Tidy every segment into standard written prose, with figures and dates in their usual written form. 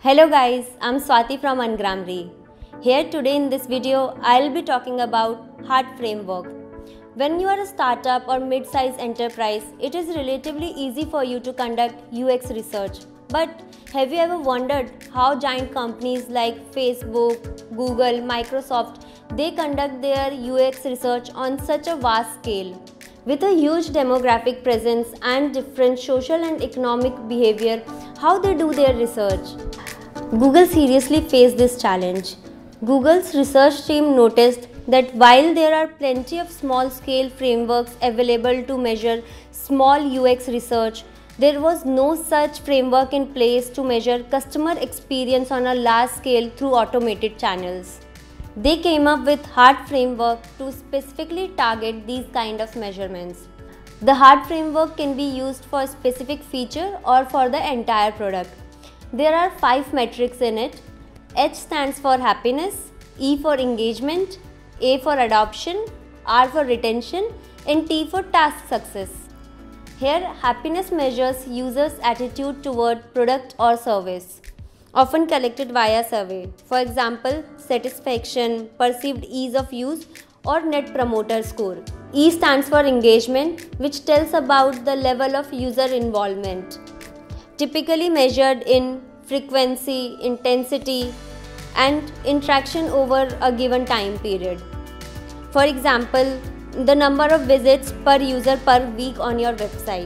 Hello guys, I'm Swati from Ungrammarly. Here today in this video, I'll be talking about Heart Framework. When you are a startup or mid-sized enterprise, it is relatively easy for you to conduct UX research. But have you ever wondered how giant companies like Facebook, Google, Microsoft, they conduct their UX research on such a vast scale? With a huge demographic presence and different social and economic behavior, how they do their research? Google seriously faced this challenge. Google's research team noticed that while there are plenty of small-scale frameworks available to measure small UX research, there was no such framework in place to measure customer experience on a large scale through automated channels. They came up with Heart Framework to specifically target these kind of measurements. The Heart Framework can be used for a specific feature or for the entire product. There are 5 metrics in it. H stands for happiness, E for engagement, A for adoption, R for retention, and T for task success. Here, happiness measures users' attitude toward product or service, often collected via survey. For example, satisfaction, perceived ease of use, or net promoter score. E stands for engagement, which tells about the level of user involvement, typically measured in frequency, intensity, and interaction over a given time period. For example, the number of visits per user per week on your website.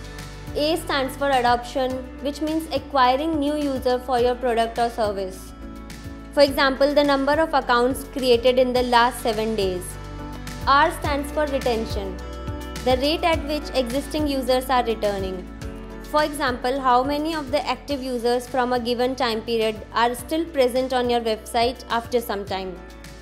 A stands for adoption, which means acquiring new users for your product or service. For example, the number of accounts created in the last 7 days. R stands for retention, the rate at which existing users are returning. For example, how many of the active users from a given time period are still present on your website after some time.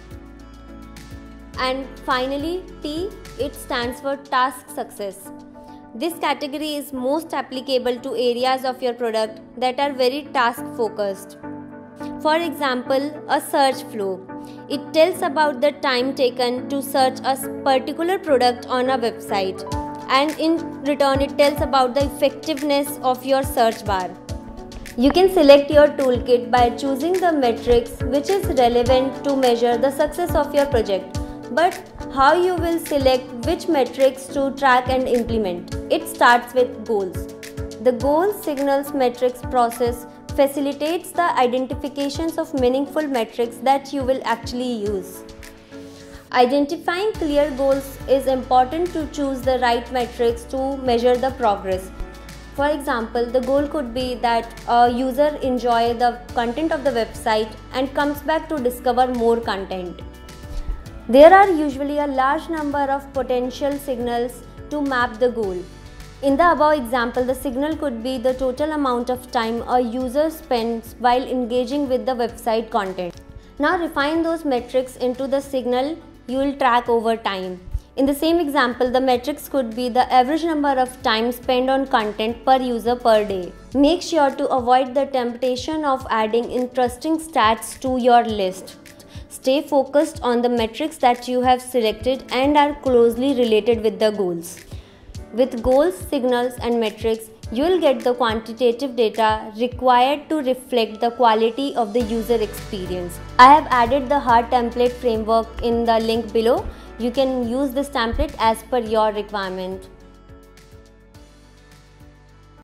And finally, T, it stands for task success. This category is most applicable to areas of your product that are very task focused. For example, a search flow. It tells about the time taken to search a particular product on a website, and in return it tells about the effectiveness of your search bar. You can select your toolkit by choosing the metrics which is relevant to measure the success of your project. But how you will select which metrics to track and implement? It starts with goals. The goals signals metrics process facilitates the identifications of meaningful metrics that you will actually use. Identifying clear goals is important to choose the right metrics to measure the progress. For example, the goal could be that a user enjoys the content of the website and comes back to discover more content. There are usually a large number of potential signals to map the goal. In the above example, the signal could be the total amount of time a user spends while engaging with the website content. Now refine those metrics into the signal you will track over time. In the same example, the metrics could be the average number of time spent on content per user per day. Make sure to avoid the temptation of adding interesting stats to your list. Stay focused on the metrics that you have selected and are closely related with the goals. With goals, signals, and metrics, you will get the quantitative data required to reflect the quality of the user experience. I have added the Heart template framework in the link below. You can use this template as per your requirement.